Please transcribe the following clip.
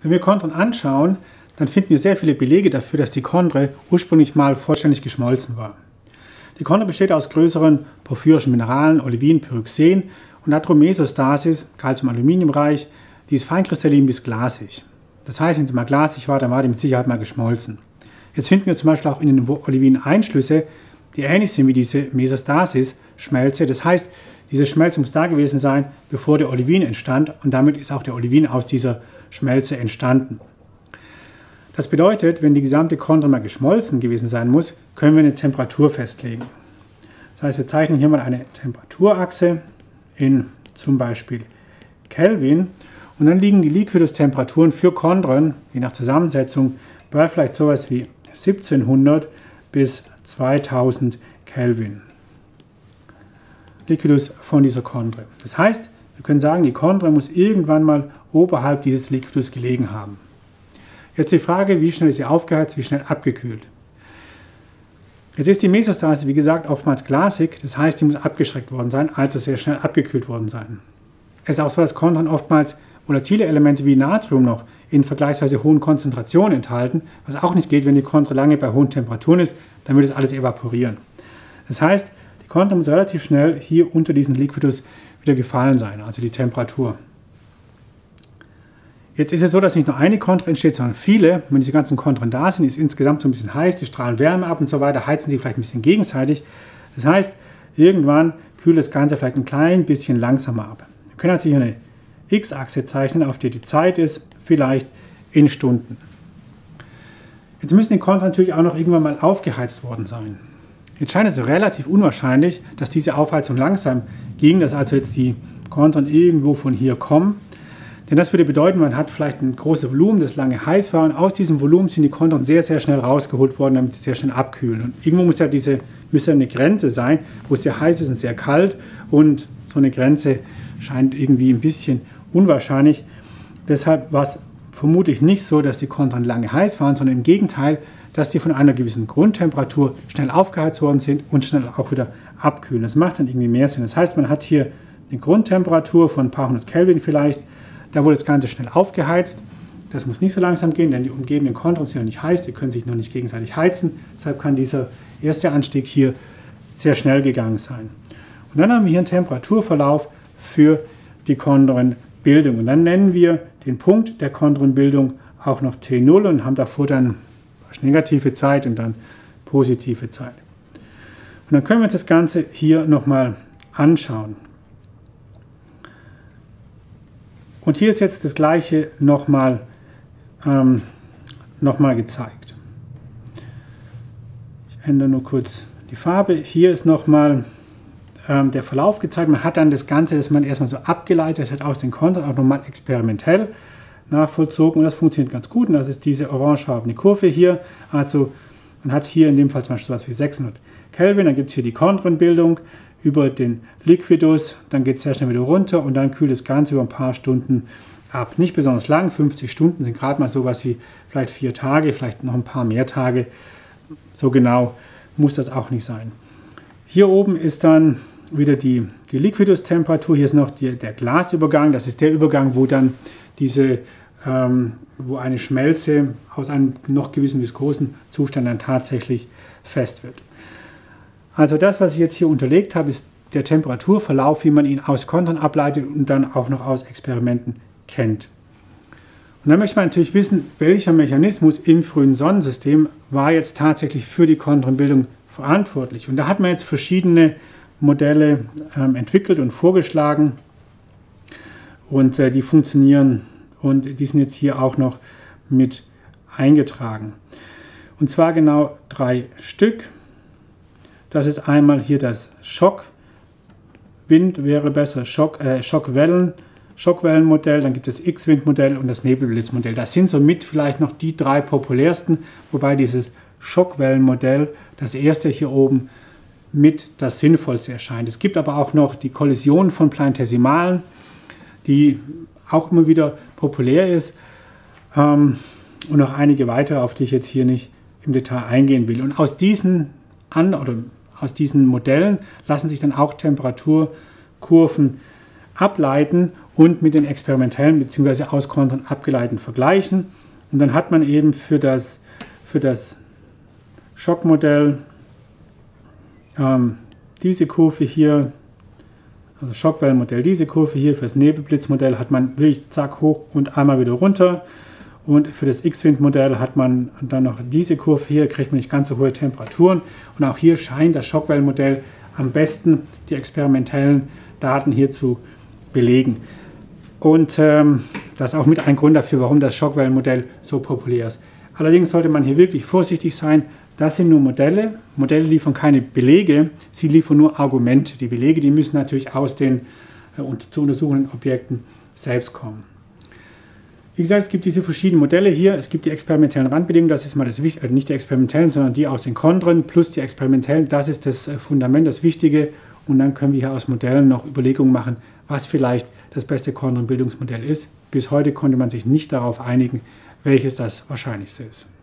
Wenn wir Chondren anschauen, dann finden wir sehr viele Belege dafür, dass die Chondre ursprünglich mal vollständig geschmolzen war. Die Chondre besteht aus größeren porphyrischen Mineralen, Olivin, Pyroxen und Atromesostasis, Calcium-Aluminium-reich, die ist feinkristallin bis glasig. Das heißt, wenn sie mal glasig war, dann war die mit Sicherheit mal geschmolzen. Jetzt finden wir zum Beispiel auch in den Olivinen Einschlüsse, die ähnlich sind wie diese Mesostasis-Schmelze. Das heißt, diese Schmelze muss da gewesen sein, bevor der Olivin entstand, und damit ist auch der Olivin aus dieser Schmelze entstanden. Das bedeutet, wenn die gesamte Chondre mal geschmolzen gewesen sein muss, können wir eine Temperatur festlegen. Das heißt, wir zeichnen hier mal eine Temperaturachse in zum Beispiel Kelvin, und dann liegen die Liquidus-Temperaturen für Chondren, je nach Zusammensetzung, bei vielleicht sowas wie 1700 bis 2000 Kelvin. Liquidus von dieser Chondre. Das heißt, wir können sagen, die Chondre muss irgendwann mal oberhalb dieses Liquidus gelegen haben. Jetzt die Frage, wie schnell ist sie aufgeheizt, wie schnell abgekühlt. Jetzt ist die Mesostasis, wie gesagt, oftmals glasig, das heißt, die muss abgeschreckt worden sein, also sehr schnell abgekühlt worden sein. Es ist auch so, dass Chondren oftmals volatile Elemente wie Natrium noch in vergleichsweise hohen Konzentrationen enthalten, was auch nicht geht, wenn die Chondre lange bei hohen Temperaturen ist, dann würde es alles evaporieren. Das heißt, die Chondre muss relativ schnell hier unter diesen Liquidus wieder gefallen sein, also die Temperatur. Jetzt ist es so, dass nicht nur eine Chondre entsteht, sondern viele. Wenn diese ganzen Chondren da sind, ist es insgesamt so ein bisschen heiß, die strahlen Wärme ab und so weiter, heizen sie vielleicht ein bisschen gegenseitig. Das heißt, irgendwann kühlt das Ganze vielleicht ein klein bisschen langsamer ab. Wir können also hier eine X-Achse zeichnen, auf der die Zeit ist, vielleicht in Stunden. Jetzt müssen die Chondren natürlich auch noch irgendwann mal aufgeheizt worden sein. Jetzt scheint es relativ unwahrscheinlich, dass diese Aufheizung langsam ging, dass also jetzt die Chondren irgendwo von hier kommen. Denn das würde bedeuten, man hat vielleicht ein großes Volumen, das lange heiß war, und aus diesem Volumen sind die Chondren sehr, sehr schnell rausgeholt worden, damit sie sehr schnell abkühlen. Und irgendwo muss ja eine Grenze sein, wo es sehr heiß ist und sehr kalt, und so eine Grenze scheint irgendwie ein bisschen unwahrscheinlich. Deshalb war es vermutlich nicht so, dass die Chondren lange heiß waren, sondern im Gegenteil, dass die von einer gewissen Grundtemperatur schnell aufgeheizt worden sind und schnell auch wieder abkühlen. Das macht dann irgendwie mehr Sinn. Das heißt, man hat hier eine Grundtemperatur von ein paar hundert Kelvin vielleicht, da wurde das Ganze schnell aufgeheizt. Das muss nicht so langsam gehen, denn die umgebenden Chondren sind ja nicht heiß, die können sich noch nicht gegenseitig heizen. Deshalb kann dieser erste Anstieg hier sehr schnell gegangen sein. Und dann haben wir hier einen Temperaturverlauf für die Chondrenbildung. Und dann nennen wir den Punkt der Chondrenbildung auch noch T0 und haben davor dann negative Zeit und dann positive Zeit. Und dann können wir uns das Ganze hier nochmal anschauen. Und hier ist jetzt das Gleiche nochmal gezeigt. Ich ändere nur kurz die Farbe. Hier ist nochmal der Verlauf gezeigt. Man hat dann das Ganze, das man erstmal so abgeleitet hat aus den Chondren, auch nochmal experimentell nachvollzogen, und das funktioniert ganz gut. Und das ist diese orangefarbene Kurve hier. Also man hat hier in dem Fall zum Beispiel so etwas wie 600 Kelvin, dann gibt es hier die Chondrenbildung über den Liquidus, dann geht es sehr schnell wieder runter und dann kühlt das Ganze über ein paar Stunden ab. Nicht besonders lang, 50 Stunden sind gerade mal sowas wie vielleicht 4 Tage, vielleicht noch ein paar mehr Tage. So genau muss das auch nicht sein. Hier oben ist dann wieder die Liquidus-Temperatur. Hier ist noch der Glasübergang. Das ist der Übergang, wo dann wo eine Schmelze aus einem noch gewissen viskosen Zustand dann tatsächlich fest wird. Also das, was ich jetzt hier unterlegt habe, ist der Temperaturverlauf, wie man ihn aus Chondren ableitet und dann auch noch aus Experimenten kennt. Und dann möchte man natürlich wissen, welcher Mechanismus im frühen Sonnensystem war jetzt tatsächlich für die Chondrenbildung verantwortlich. Und da hat man jetzt verschiedene Modelle entwickelt und vorgeschlagen, und die funktionieren, und die sind jetzt hier auch noch mit eingetragen. Und zwar genau 3 Stück. Das ist einmal hier das Schockwind, wäre besser, Schockwellenmodell, dann gibt es X-Wind-Modell und das Nebelblitzmodell. Das sind somit vielleicht noch die 3 populärsten, wobei dieses Schockwellenmodell, das erste hier oben, mit das Sinnvollste erscheint. Es gibt aber auch noch die Kollision von Planetesimalen, die auch immer wieder populär ist, und noch einige weitere, auf die ich jetzt hier nicht im Detail eingehen will. Und aus diesen Modellen lassen sich dann auch Temperaturkurven ableiten und mit den experimentellen bzw. aus Kontren abgeleiteten vergleichen. Und dann hat man eben für das Schockmodell diese Kurve hier, also Schockwellenmodell, diese Kurve hier, für das Nebelblitzmodell hat man wirklich zack hoch und einmal wieder runter. Und für das X-Wind-Modell hat man dann noch diese Kurve hier, kriegt man nicht ganz so hohe Temperaturen. Und auch hier scheint das Schockwellenmodell am besten die experimentellen Daten hier zu belegen. Und das ist auch mit ein Grund dafür, warum das Schockwellenmodell so populär ist. Allerdings sollte man hier wirklich vorsichtig sein. Das sind nur Modelle. Modelle liefern keine Belege, sie liefern nur Argumente. Die Belege, die müssen natürlich aus den zu untersuchenden Objekten selbst kommen. Wie gesagt, es gibt diese verschiedenen Modelle hier. Es gibt die experimentellen Randbedingungen, das ist mal das Wichtige, nicht die experimentellen, sondern die aus den Kontren plus die experimentellen. Das ist das Fundament, das Wichtige. Und dann können wir hier aus Modellen noch Überlegungen machen, was vielleicht das beste Kontrenbildungsmodell ist. Bis heute konnte man sich nicht darauf einigen, welches das wahrscheinlichste ist.